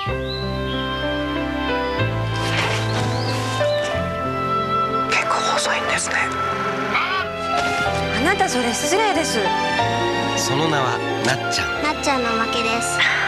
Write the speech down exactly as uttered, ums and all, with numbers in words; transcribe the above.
結構細いんですね。 あなたそれ失礼です。 その名はなっちゃん。 なっちゃんの負けです。